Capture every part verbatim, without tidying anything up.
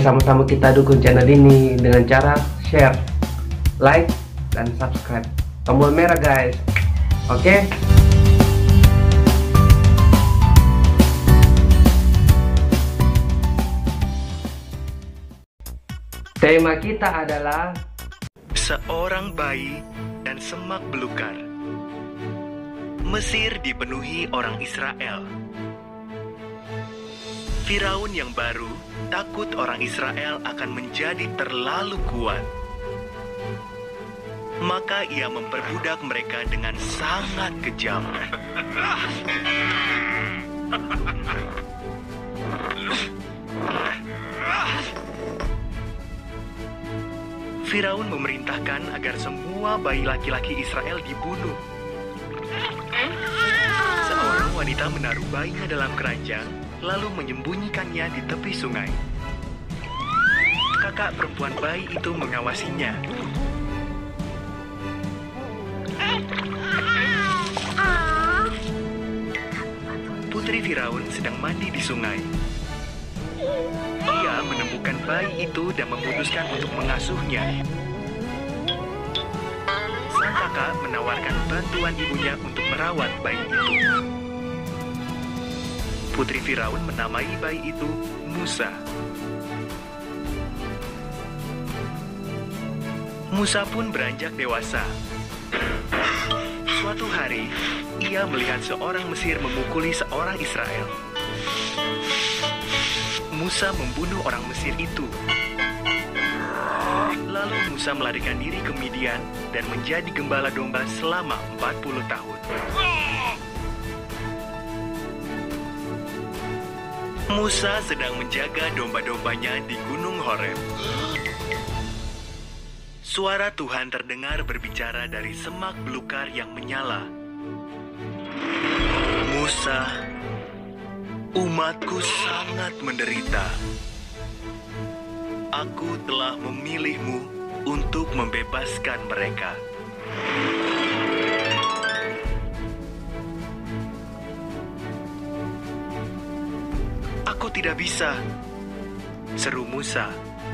sama-sama kita dukung channel ini dengan cara share, like, dan subscribe. Tombol merah guys. Oke. Tema kita adalah seorang bayi dan semak belukar. Mesir dipenuhi orang Israel. Firaun yang baru takut orang Israel akan menjadi terlalu kuat. Maka ia memperbudak mereka dengan sangat kejam. Firaun memerintahkan agar semua bayi laki-laki Israel dibunuh. Seorang wanita menaruh bayinya dalam keranjang, lalu menyembunyikannya di tepi sungai. Kakak perempuan bayi itu mengawasinya. Putri Firaun sedang mandi di sungai. Ia menemukan bayi itu dan memutuskan untuk mengasuhnya. Sang kakak menawarkan bantuan ibunya untuk merawat bayi itu. Putri Firaun menamai bayi itu Musa. Musa pun beranjak dewasa. Suatu hari, ia melihat seorang Mesir memukuli seorang Israel. Musa membunuh orang Mesir itu. Lalu Musa melarikan diri ke Midian dan menjadi gembala domba selama empat puluh tahun. Musa sedang menjaga domba-dombanya di Gunung Horeb. Suara Tuhan terdengar berbicara dari semak belukar yang menyala. Musa, umatku sangat menderita. Aku telah memilihmu untuk membebaskan mereka. Aku tidak bisa, seru Musa.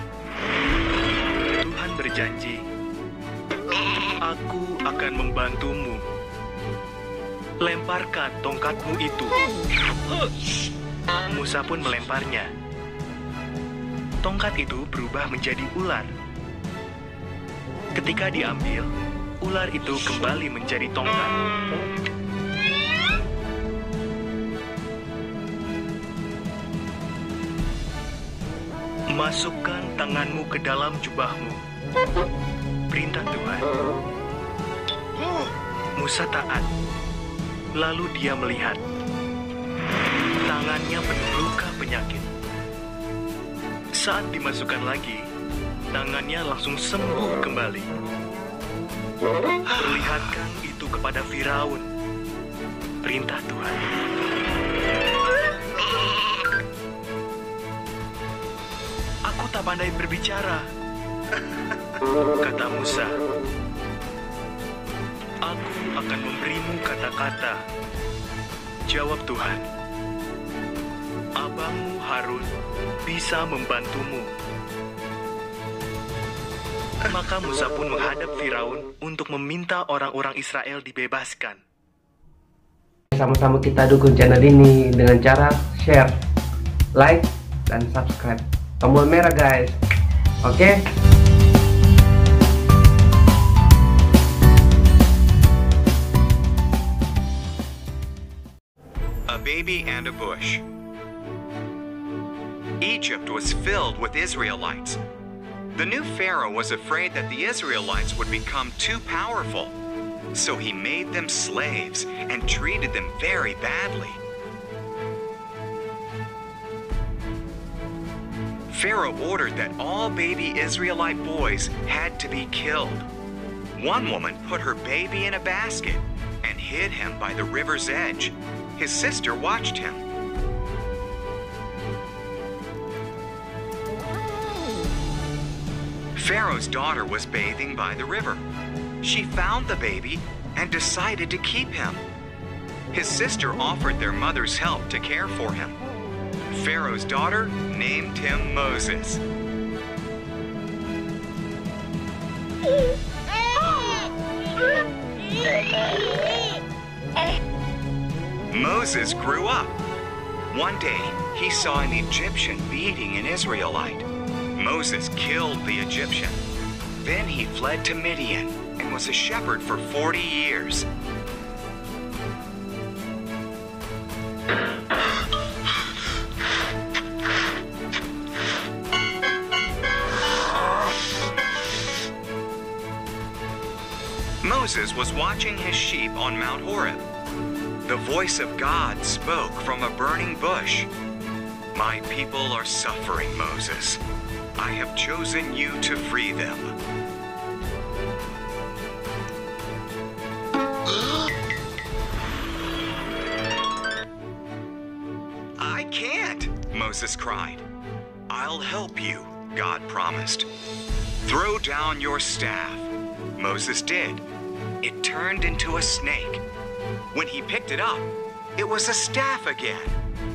Tuhan berjanji, aku akan membantumu. Lemparkan tongkatmu itu. Musa pun melemparnya. Tongkat itu berubah menjadi ular. Ketika diambil, ular itu kembali menjadi tongkat. Masukkan tanganmu ke dalam jubahmu, perintah Tuhan. Musa taat. Lalu dia melihat tangannya penuh luka penyakit. Saat dimasukkan lagi, tangannya langsung sembuh kembali. Perlihatkan itu kepada Firaun, perintah Tuhan. Aku tak pandai berbicara, kata Musa. Aku akan memberimu kata-kata, jawab Tuhan. Abangmu Harun bisa membantumu. Maka Musa pun menghadap Firaun untuk meminta orang-orang Israel dibebaskan. Sama-sama kita dukung channel ini dengan cara share, like, dan subscribe. Tombol merah guys. Oke. A baby and a bush. Egypt was filled with Israelites. The new Pharaoh was afraid that the Israelites would become too powerful, so he made them slaves and treated them very badly. Pharaoh ordered that all baby Israelite boys had to be killed. One woman put her baby in a basket and hid him by the river's edge. His sister watched him. Pharaoh's daughter was bathing by the river. She found the baby and decided to keep him. His sister offered their mother's help to care for him. Pharaoh's daughter named him Moses. Moses grew up. One day, he saw an Egyptian beating an Israelite. Moses killed the Egyptian. Then he fled to Midian and was a shepherd for forty years. Moses was watching his sheep on Mount Horeb. The voice of God spoke from a burning bush. "My people are suffering, Moses. I have chosen you to free them." "I can't," Moses cried. "I'll help you," God promised. "Throw down your staff." Moses did. It turned into a snake. When he picked it up, it was a staff again.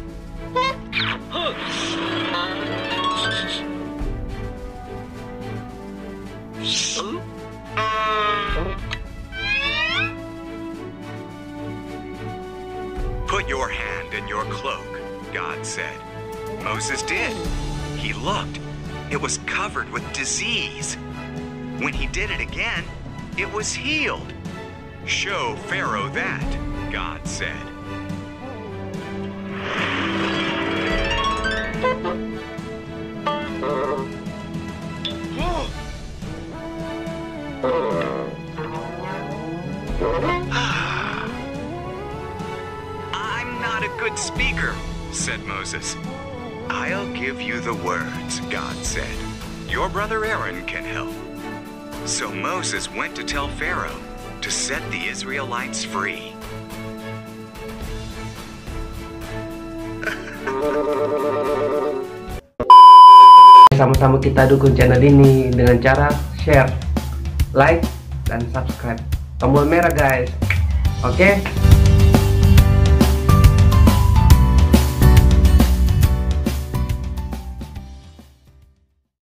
"Put your hand in your cloak," God said. Moses did. He looked. It was covered with disease. When he did it again, it was healed. "Show Pharaoh that," God said. "I'm not a good speaker," said Moses. "I'll give you the words," God said. "Your brother Aaron can help." So Moses went to tell Pharaoh to set the Israelites free. Sama-sama kita dukung channel ini dengan cara share, like, dan subscribe tombol merah guys. Oke?